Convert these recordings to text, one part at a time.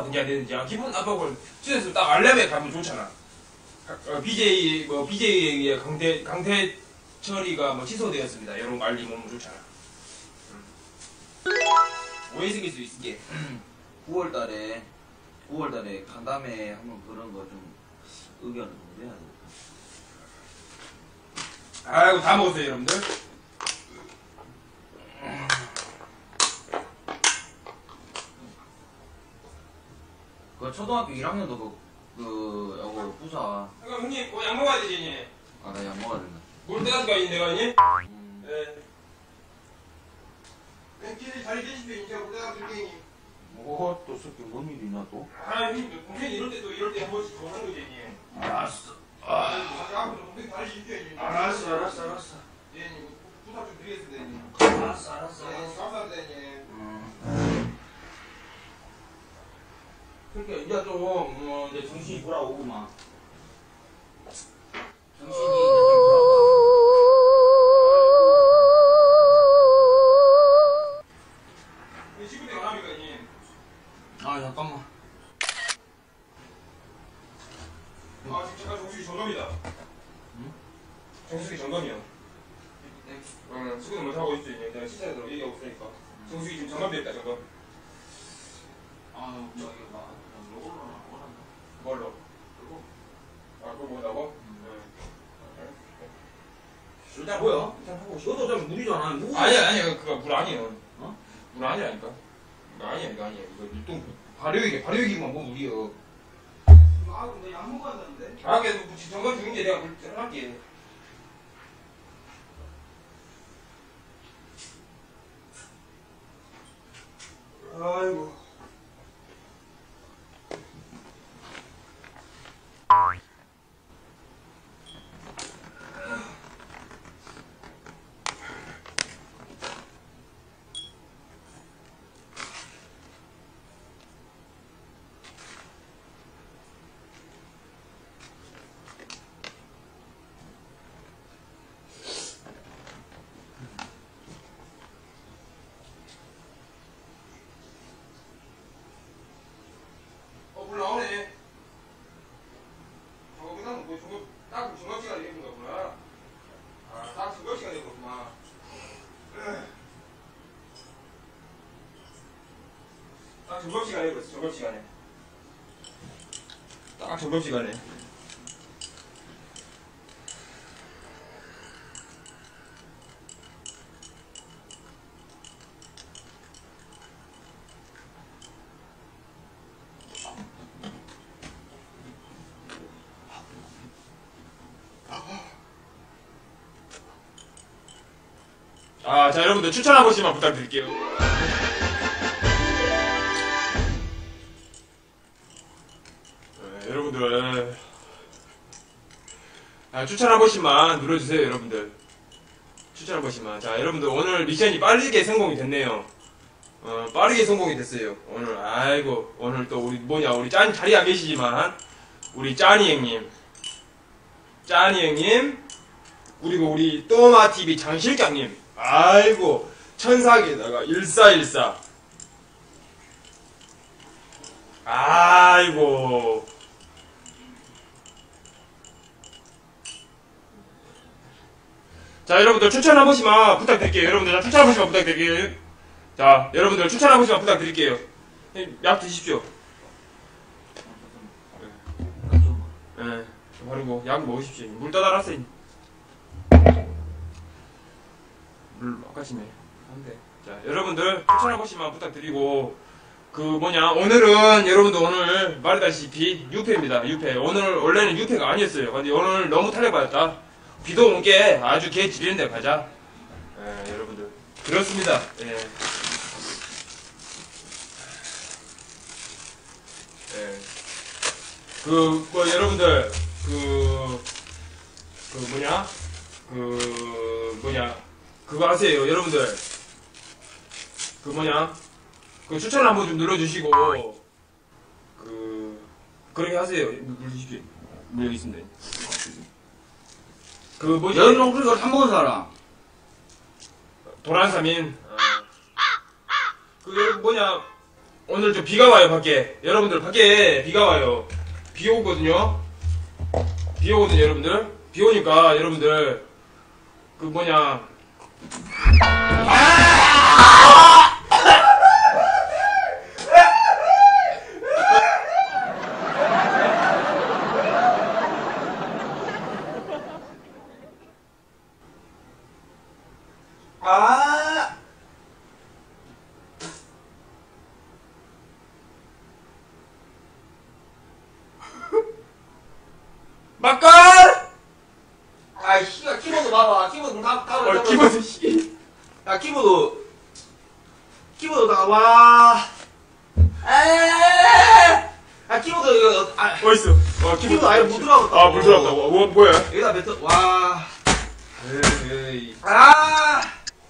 나쁘든지 안 되든지 기분 나쁘고 스트레스 딱 알렘에 가면 좋잖아. BJ에 의해 강퇴 처리가 뭐 취소되었습니다. 이런 거 알리면 좋잖아. 오해 생길 수 있게. 9월달에 간담회 한번 그런 거 좀 의견을 좀 내야 돼. 아이고 다 먹었어요 여러분들. 그 초등학교 1학년도 요거 부사. 그러니까 형님 뭐 약 먹어야 되지 니. 아, 나 약 먹어야 된다. 물 때가지고 있는 내가 니. 네. 왼쪽에 자리 계십시오. 이제 물 때가 들게니. 뭐 또 새끼 뭔 일이 있나 또? 아 형님 동생이 이럴 때 또 이럴 때 한 번씩 좋아하는 거지 니. 알았어. 앞으로 동생 자리 지켜야 니. 알았어. 예, 니 부탁 좀 드리겠습니다 니. 알았어. 예, 감사합니다 니. 그러니까 이제 좀 이제 정신이 돌아오구만. 정신이 이제 좀 돌아오고. 지금 내가 합니까 니? 아 잠깐만. 아 지금 제가 정수기 점검이다. 응? 정수기 점검이요. 수고는 못 하고 있지. 내가 시차에도 얘기하고 있으니까. 정수기 지금 점검됐다 점검. 아 저기 막 요걸로나 뭐란다. 뭘로? 그거. 아 그거 뭐라고? 일단 뭐야? 일단 하고 싶어. 너도 좀 물이잖아. 물. 아니야 그거 물 아니에요. 어? 물 아니라니까. 이거 아니야 이거 일동 발효액이만 뭐 물이요. 아 근데 약 먹어야 되는데. 아 그래도 점검 중인데 내가 물 할게. 아이고. 물 나오네. 저거 그냥 뭐 저거 딱 중간 시간에 되는 거구나. 아, 딱 중간 시간에 되는 거구나. 딱 점검 시간에 그랬어. 점검 시간에. 딱 점검 시간에. 아, 자 여러분들 추천 한 번씩만 부탁드릴게요. 네, 여러분들 추천 한 번씩만 눌러주세요 여러분들. 추천 한 번씩만. 자 여러분들 오늘 미션이 빠르게 성공이 됐네요. 빠르게 성공이 됐어요 오늘. 아이고 오늘 또 우리 짠 자리에 안 계시지만 우리 짜니 형님 그리고 우리 또마TV 장 실장님, 아이고 천사계에다가 1414, 아이고 자 여러분들 추천 한 번씩만 부탁드릴게요. 여러분들 추천 한 번씩만 부탁드릴게요. 자 여러분들 추천 한 번씩만 부탁드릴게요. 약 드십시오. 네, 바르고 약 먹으십시오. 물 떠달았어요. 물 아까시네. 한데. 자, 여러분들 추천 한 번씩만 부탁드리고 오늘은 여러분들 오늘 말했다시피 6회입니다. 6회. 오늘 원래는 6회가 아니었어요. 근데 오늘 너무 탄력받았다. 비도 온 게 아주 개 지리는 데 가자. 예, 여러분들 그렇습니다. 예. 예. 여러분들 그거 하세요 여러분들. 추천 한번 좀 눌러주시고 그렇게 하세요. 눌러주십시오. 여기 있습니다. 여름 그리고 한 번 사람. 도란사민. 오늘 좀 비가 와요 밖에. 여러분들 밖에 비가 와요. 비 오거든요. 비 오거든요 여러분들. 비 오니까 여러분들 그 뭐냐 막걸! 아이 씨가 키보드 봐봐. 키보드 다 키보드 씨. 야 키보드 다 와. 에에에에에. 아 키보드 이거 어딨어? 키보드 아예 못 들어가겠다. 아, 물 들어갔다. 뭐야? 여기다 뱉어. 와. 에이. 아.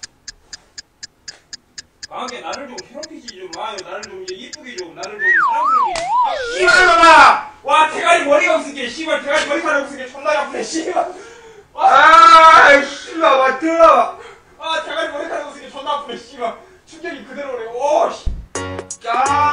강하게 나를 좀 괴롭히지 좀 마요. 나를 좀 이쁘게 좀 나를 좀 사랑스럽게. 씨발 봐봐. 와 대가리 머리가 없을게. 씨발 대가리 머리카락 없을게. 존나 아프네. 씨발. 씨발 와 들어. 대가리 머리카락 없을게. 존나 아프네. 씨발. 충격이 그대로네. 오 씨. 야.